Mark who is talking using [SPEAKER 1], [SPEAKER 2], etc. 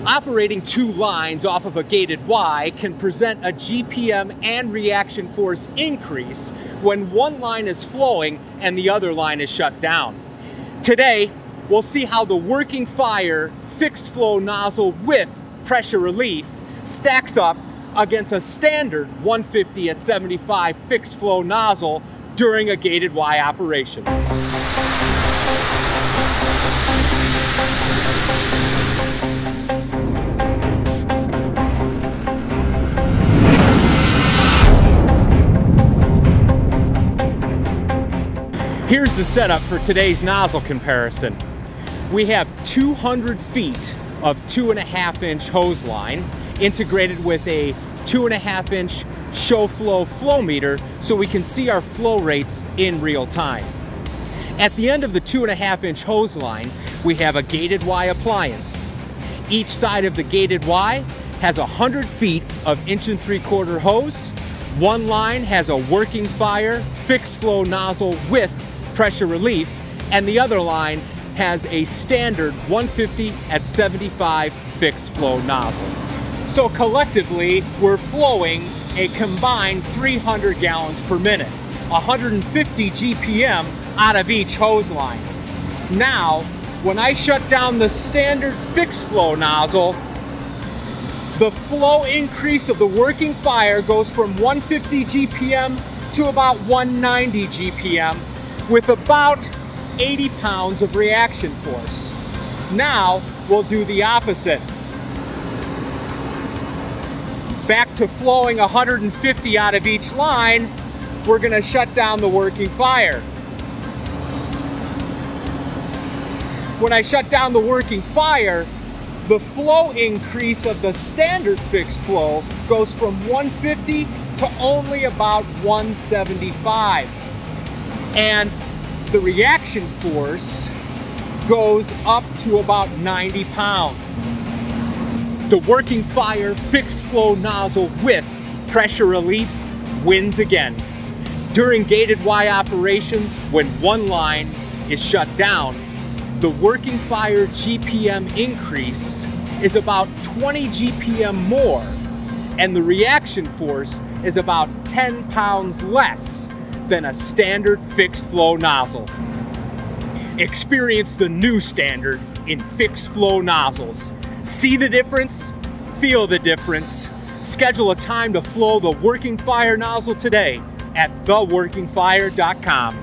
[SPEAKER 1] Operating two lines off of a gated Y can present a GPM and reaction force increase when one line is flowing and the other line is shut down. Today, we'll see how the working fire fixed flow nozzle with pressure relief stacks up against a standard 150 at 75 fixed flow nozzle during a gated Y operation. Here's the setup for today's nozzle comparison. We have 200 feet of 2.5-inch hose line integrated with a 2.5-inch show flow meter so we can see our flow rates in real time. At the end of the 2.5-inch hose line, we have a gated Y appliance. Each side of the gated Y has 100 feet of 1 3/4 hose. One line has a working fire fixed flow nozzle with pressure relief, and the other line has a standard 150 at 75 fixed flow nozzle. So collectively, we're flowing a combined 300 gallons per minute, 150 GPM out of each hose line. Now, when I shut down the standard fixed flow nozzle, the flow increase of the working fire goes from 150 GPM to about 190 GPM with about 80 pounds of reaction force. Now, we'll do the opposite. Back to flowing 150 out of each line, we're going to shut down the working fire. When I shut down the working fire, the flow increase of the standard fixed flow goes from 150 to only about 175. And the reaction force goes up to about 90 pounds. The working fire fixed flow nozzle with pressure relief wins again. During gated Y operations, when one line is shut down, the working fire GPM increase is about 20 GPM more, and the reaction force is about 10 pounds less than a standard fixed flow nozzle. Experience the new standard in fixed flow nozzles. See the difference? Feel the difference. Schedule a time to flow the working fire nozzle today at theworkingfire.com.